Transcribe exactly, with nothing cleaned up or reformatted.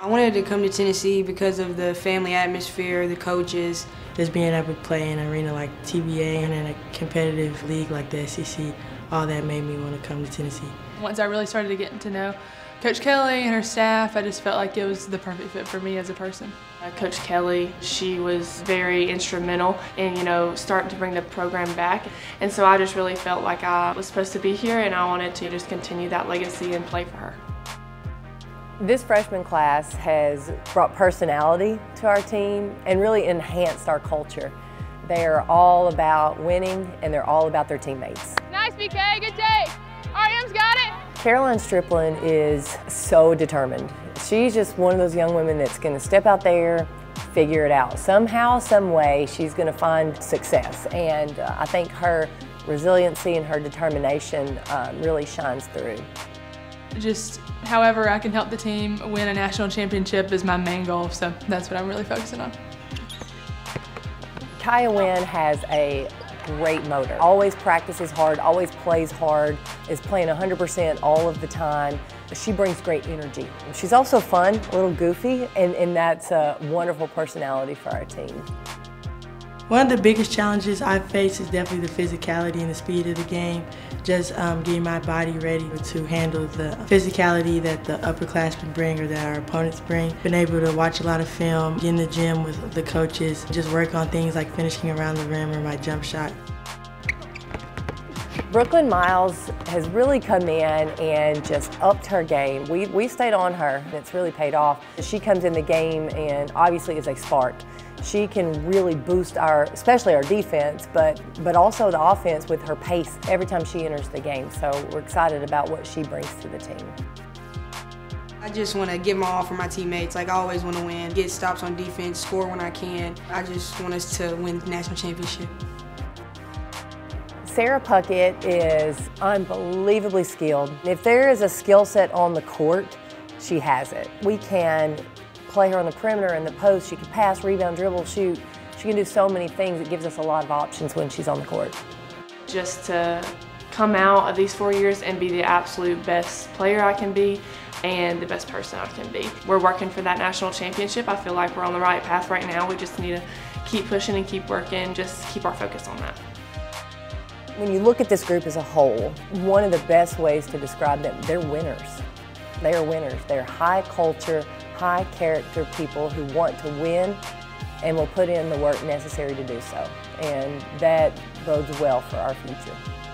I wanted to come to Tennessee because of the family atmosphere, the coaches. Just being able to play in an arena like T B A and in a competitive league like the S E C, all that made me want to come to Tennessee. Once I really started to get to know Coach Kelly and her staff, I just felt like it was the perfect fit for me as a person. Uh, Coach Kelly, she was very instrumental in, you know, starting to bring the program back. And so I just really felt like I was supposed to be here and I wanted to just continue that legacy and play for her. This freshman class has brought personality to our team and really enhanced our culture. They're all about winning and they're all about their teammates. Nice, B K, good take. R M's got it. Caroline Striplin is so determined. She's just one of those young women that's going to step out there, figure it out. Somehow, some way, she's going to find success. And uh, I think her resiliency and her determination uh, really shines through. Just however I can help the team win a national championship is my main goal, so that's what I'm really focusing on. Kaya Wynn has a great motor. Always practices hard, always plays hard, is playing one hundred percent all of the time. She brings great energy. She's also fun, a little goofy, and, and that's a wonderful personality for our team. One of the biggest challenges I face is definitely the physicality and the speed of the game. Just um, getting my body ready to handle the physicality that the upperclassmen bring or that our opponents bring. Been able to watch a lot of film, get in the gym with the coaches, just work on things like finishing around the rim or my jump shot. Brooklyn Miles has really come in and just upped her game. We, we stayed on her, and it's really paid off. She comes in the game and obviously is a spark. She can really boost our, especially our defense, but, but also the offense with her pace every time she enters the game. So we're excited about what she brings to the team. I just want to give my all for my teammates. Like, I always want to win, get stops on defense, score when I can. I just want us to win the national championship. Sarah Puckett is unbelievably skilled. If there is a skill set on the court, she has it. We can play her on the perimeter and the post. She can pass, rebound, dribble, shoot. She can do so many things. It gives us a lot of options when she's on the court. Just to come out of these four years and be the absolute best player I can be and the best person I can be. We're working for that national championship. I feel like we're on the right path right now. We just need to keep pushing and keep working, just keep our focus on that. When you look at this group as a whole, one of the best ways to describe them, they're winners. They are winners. They're high culture, high character people who want to win and will put in the work necessary to do so. And that bodes well for our future.